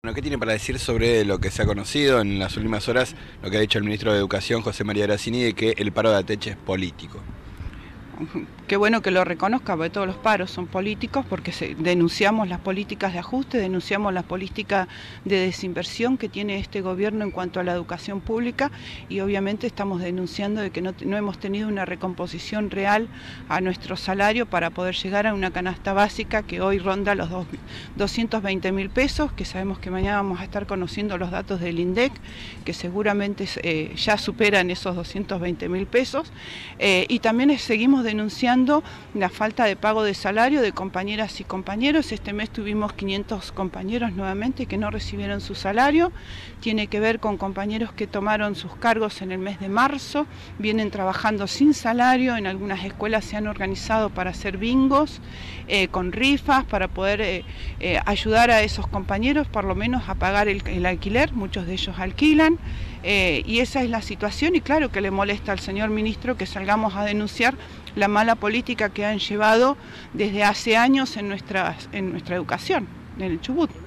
Bueno, ¿qué tiene para decir sobre lo que se ha conocido en las últimas horas, lo que ha dicho el ministro de Educación, José María Grassini, de que el paro de Ateche es político? Qué bueno que lo reconozca, porque todos los paros son políticos, porque denunciamos las políticas de ajuste, denunciamos las políticas de desinversión que tiene este gobierno en cuanto a la educación pública, y obviamente estamos denunciando de que no hemos tenido una recomposición real a nuestro salario para poder llegar a una canasta básica que hoy ronda los 220.000 pesos, que sabemos que mañana vamos a estar conociendo los datos del INDEC, que seguramente ya superan esos 220.000 pesos, y también seguimos denunciando la falta de pago de salario de compañeras y compañeros. Este mes tuvimos 500 compañeros nuevamente que no recibieron su salario. Tiene que ver con compañeros que tomaron sus cargos en el mes de marzo, vienen trabajando sin salario. En algunas escuelas se han organizado para hacer bingos, con rifas, para poder ayudar a esos compañeros por lo menos a pagar el alquiler. Muchos de ellos alquilan, y esa es la situación, y claro que le molesta al señor ministro que salgamos a denunciar la mala política que han llevado desde hace años en nuestra educación, en el Chubut.